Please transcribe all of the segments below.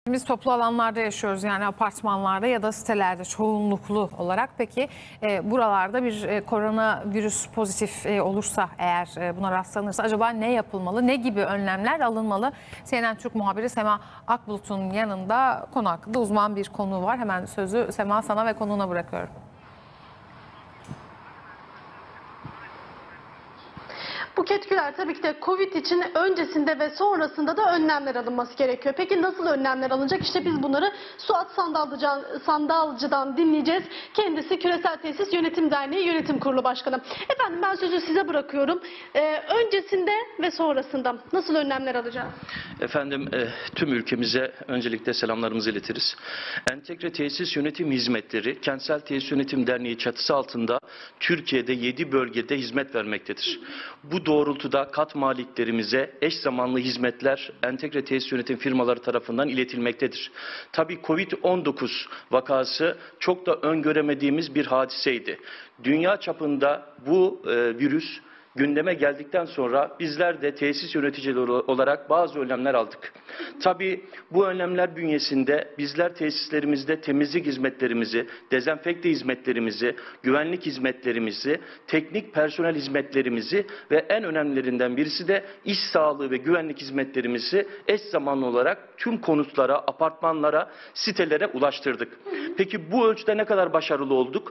Biz toplu alanlarda yaşıyoruz, yani apartmanlarda ya da sitelerde çoğunluklu olarak. Peki buralarda bir koronavirüs pozitif olursa, eğer buna rastlanırsa acaba ne yapılmalı? Ne gibi önlemler alınmalı? CNN Türk muhabiri Sema Akbulut'un yanında konu hakkında uzman bir konuğu var. Hemen sözü Sema sana ve konuğuna bırakıyorum. Buket Güler, tabii ki de Covid için öncesinde ve sonrasında da önlemler alınması gerekiyor. Peki nasıl önlemler alınacak? İşte biz bunları Suat Sandalcı'dan dinleyeceğiz. Kendisi Küresel Tesis Yönetim Derneği Yönetim Kurulu Başkanı. Efendim, ben sözü size bırakıyorum. Öncesinde ve sonrasında nasıl önlemler alacağız? Efendim, tüm ülkemize öncelikle selamlarımızı iletiriz. Entegre Tesis Yönetim Hizmetleri Kentsel Tesis Yönetim Derneği çatısı altında Türkiye'de 7 bölgede hizmet vermektedir. Bu doğrultuda kat maliklerimize eş zamanlı hizmetler entegre tesis yönetim firmaları tarafından iletilmektedir. Tabii Covid-19 vakası çok da öngöremediğimiz bir hadiseydi. Dünya çapında bu virüs gündeme geldikten sonra bizler de tesis yöneticileri olarak bazı önlemler aldık. Tabii bu önlemler bünyesinde bizler tesislerimizde temizlik hizmetlerimizi, dezenfekte hizmetlerimizi, güvenlik hizmetlerimizi, teknik personel hizmetlerimizi ve en önemlilerinden birisi de iş sağlığı ve güvenlik hizmetlerimizi eş zamanlı olarak tüm konutlara, apartmanlara, sitelere ulaştırdık. Peki bu ölçüde ne kadar başarılı olduk?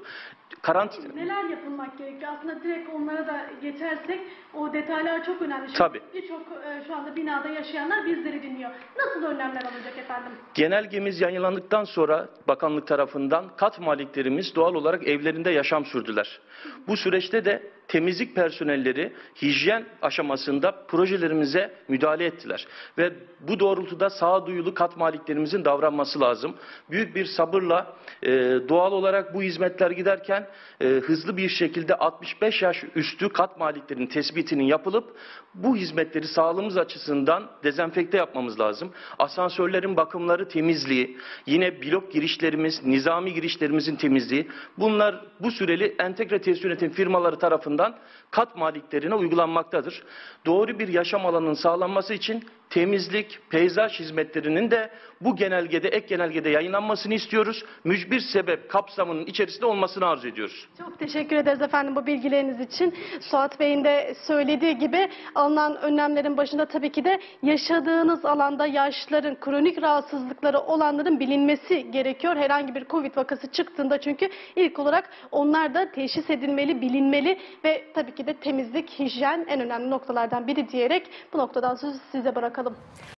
Neler yapılmak gerekiyor? Aslında direkt onlara da geçersek o detaylar çok önemli. Tabii. Birçok şu anda binada yaşayanlar bizleri dinliyor. Nasıl önlemler alınacak efendim? Genelgemiz yayınlandıktan sonra bakanlık tarafından kat maliklerimiz doğal olarak evlerinde yaşam sürdüler. Bu süreçte de temizlik personelleri hijyen aşamasında projelerimize müdahale ettiler. Ve bu doğrultuda sağduyulu kat maliklerimizin davranması lazım. Büyük bir sabırla doğal olarak bu hizmetler giderken hızlı bir şekilde 65 yaş üstü kat maliklerinin tespitinin yapılıp bu hizmetleri sağlığımız açısından dezenfekte yapmamız lazım. Asansörlerin bakımları, temizliği, yine blok girişlerimiz, nizami girişlerimizin temizliği, bunlar bu süreli entegre tesis yönetim firmaları tarafından kat maliklerine uygulanmaktadır. Doğru bir yaşam alanının sağlanması için temizlik, peyzaj hizmetlerinin de bu genelgede, ek genelgede yayınlanmasını istiyoruz. Mücbir sebep kapsamının içerisinde olmasını arzu ediyoruz. Çok teşekkür ederiz efendim bu bilgileriniz için. Suat Bey'in de söylediği gibi alınan önlemlerin başında tabii ki de yaşadığınız alanda yaşlıların, kronik rahatsızlıkları olanların bilinmesi gerekiyor. Herhangi bir Covid vakası çıktığında çünkü ilk olarak onlar da teşhis edilmeli, bilinmeli ve tabii ki de temizlik, hijyen en önemli noktalardan biri diyerek bu noktadan sözü size bırakalım.